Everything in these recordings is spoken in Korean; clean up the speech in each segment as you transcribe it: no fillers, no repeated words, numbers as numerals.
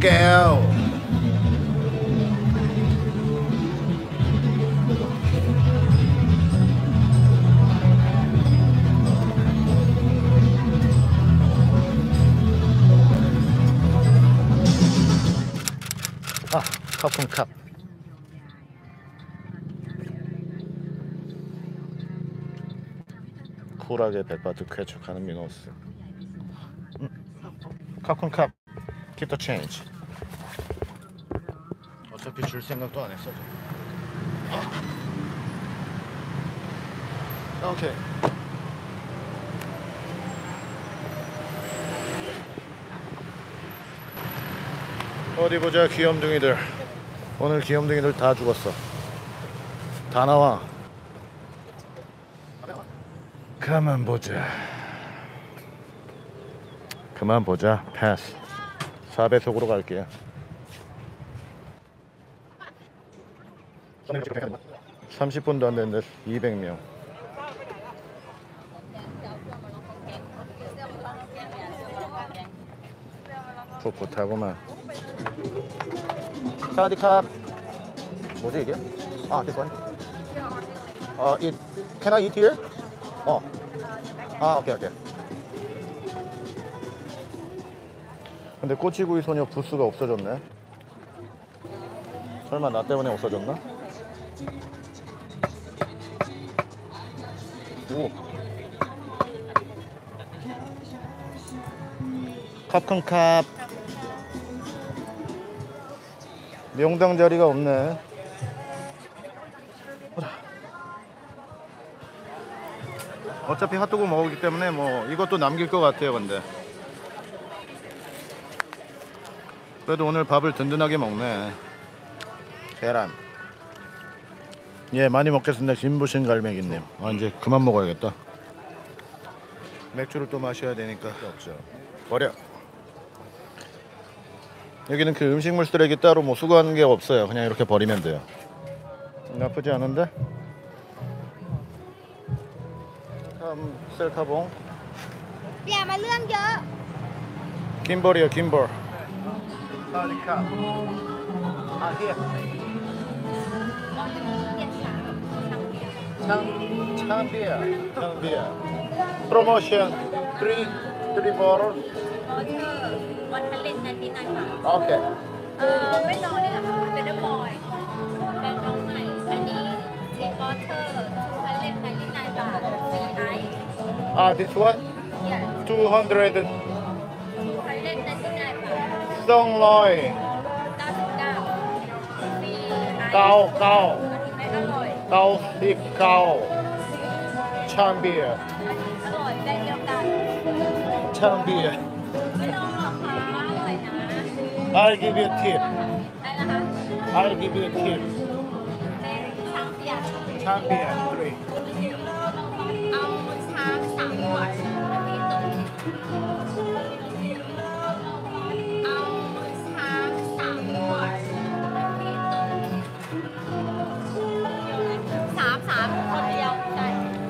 볼게요. 아, 커튼컵. 쿨하게 백바트 쾌척하는 미노스. 커튼컵. Keep the change. 어차피 줄 생각도 안 했어. 오케이. 어디 보자. 귀염둥이들. 오늘 귀염둥이들 다 죽었어. 다 나와. 그만 보자. 그만 보자. 패스. 4배속으로 갈게요. 30분도 안 됐는데 200명. 풋풋하구만. 사와디캅. 뭐지 이게? 아, this one. Can I eat here? 오케이. 근데 꼬치구이 소녀 부스가 없어졌네. 설마 나 때문에 없어졌나? 오. 컵큰컵. 명당 자리가 없네. 어차피 핫도그 먹었기 때문에 뭐 이것도 남길 것 같아요. 근데 그래도 오늘 밥을 든든하게 먹네. 계란. 예, 많이 먹겠습니다. 김부신 갈매기님. 이제 그만 먹어야겠다. 맥주를 또 마셔야 되니까. 없죠. 버려. 여기는 그 음식물 쓰레기 따로 뭐 수거하는 게 없어요. 그냥 이렇게 버리면 돼요. 나쁘지 않은데? 다음 셀카봉. Dạ mà lương chưa? 김벌이요, 김벌. 사와디캅. here. 창비야. 프로모션 3 bottles. 199 오케이. ไม่รอเลยเหรอคะเป็นเดอร์บอยแบรนด์น้องใหม่อันนี้ทีบอเทอร์299 บาทฟรีไอซ์ This one? 200 299 บาท 200 99ฟรีไอซ์เก้าไม่อร่อย 99 창비야. อร่อยแบรนด์เดียวกัน 창비야. ไม่ต้องหรอกค่ะอร่อยนะ I'll give you a tip. ได้นะคะ I'll give you a tip. เป็นช้างเปียก 창비야 3. เอาช้าง3ขวดอันนี้ตรงเอาช้าง3ขวดอันนี้ตรง3คนเดียวใช่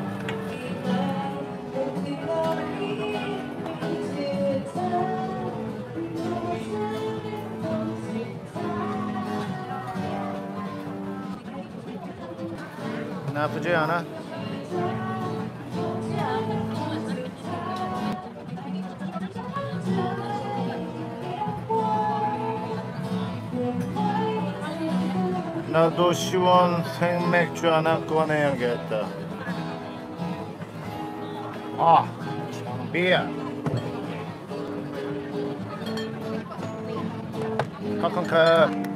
나쁘지 않아? 나도 시원 생맥주 하나 꺼내야겠다. 창비야. 컵.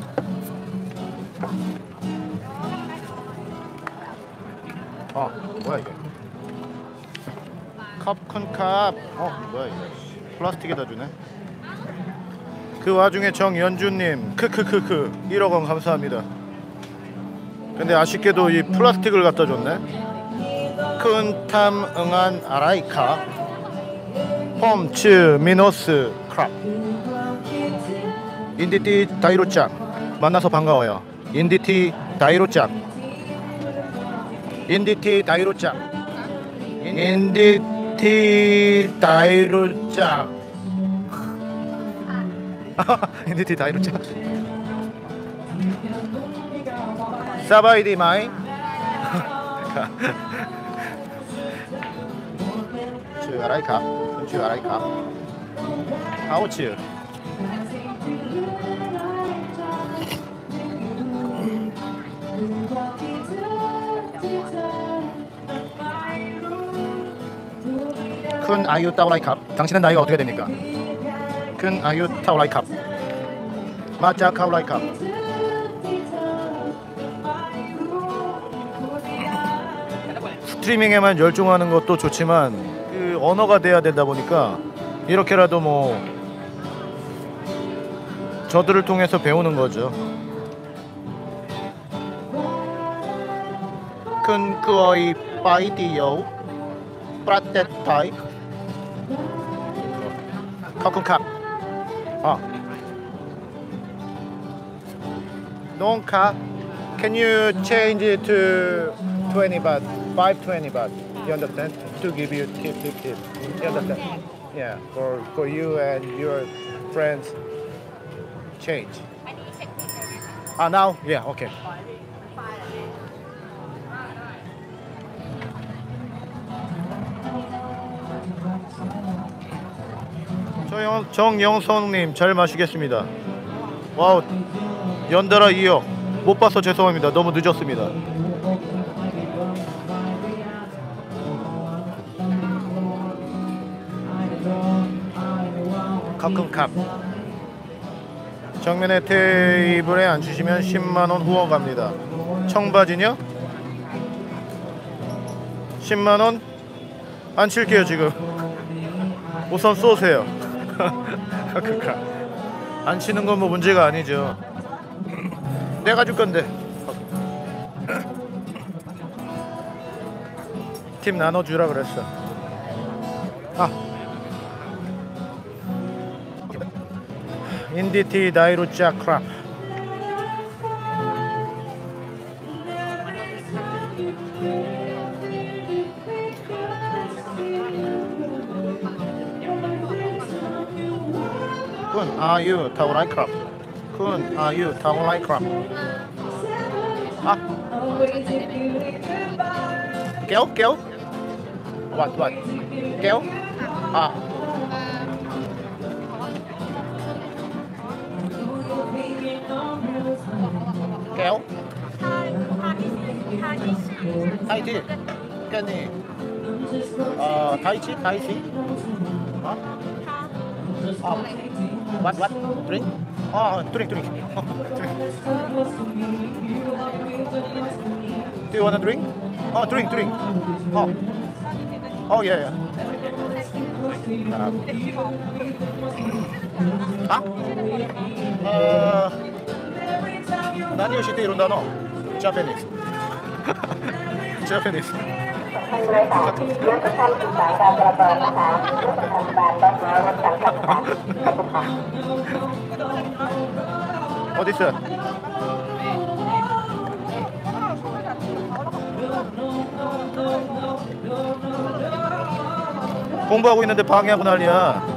뭐야 이게? 컵. 뭐야 이거? 플라스틱에다 주네. 그 와중에 정연주님 크크크크 1억 원 감사합니다. 근데 아쉽게도 이 플라스틱을 갖다 줬네. 큰탐 응한 아라이카 폼츠 미노스 크랍 인디티 다이로짱 만나서 반가워요. 인디티 다이로짱 인디티 다이로짱 NDT 다이루차. 사바이디 마이. ชื่ออะไรครับคุณชื่ออะไรครับเขาชื่อคุณอายุเท่าไรครับ당신은 나이가 어떻게 됩니까? คุณอายุเท่าไรครับมาจากเท่าไรครับ스트리밍에만 열중하는 것도 좋지만 그 언어가 돼야 되다 보니까 이렇게라도 뭐 저들을 통해서 배우는 거죠. 큰 그의 바이디오 프라테타이 카쿤캅 농카 Can you change it to 20 baht 520 baht you understand to give you tip you understand yeah for you and your friends change อันนี้เช็คบิลเลยไหมคะ now yeah okay 정영성님 잘 마시겠습니다. 와우 연달아 이어 못 봐서 죄송합니다. 너무 늦었습니다. 가끔 값 정면에 테이블에 앉으시면 10만원 후원 갑니다. 청바지요? 10만원? 안 칠게요 지금. 우선 쏘세요. 안 치는 건 뭐 문제가 아니죠. 내가 줄 건데. 팀 나눠주라 그랬어. 인디티 다이루짜 크랍. 군 아유 타오라이 크랍. 군 아유 타오라이 크랍. kéo what kéo kéo 타이치 cái 타이치 what drink drink do you want a drink drink yeah何をしているんだのジャパニーズジャパニーズ어디 있어? 공부하고 있는데 방해하고 난리야.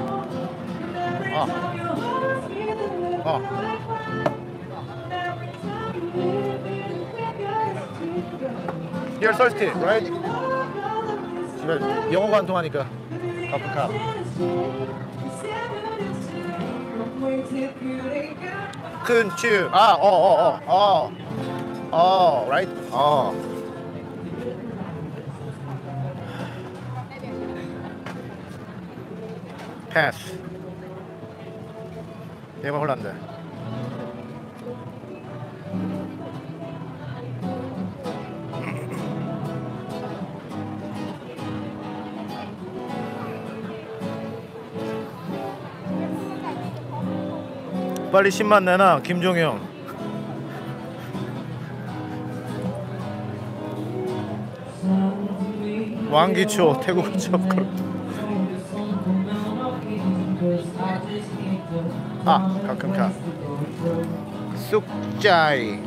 You're thirsty, right? 집에 영어가 안 통하니까. 카프카. 큰츄. right? Pass. 얘가 홀란데. 빨리 10만 내놔 김종영. 왕기초 태국 접걸. 가끔 가. 쑥자이.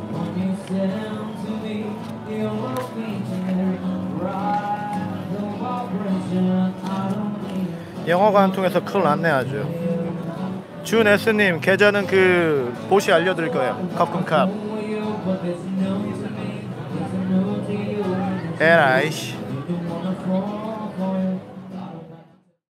영어가 안 통해서 큰일 났네 아주. 준 S님 계좌는 그 보시 알려드릴 거예요. 컵금캅. 에라이씨.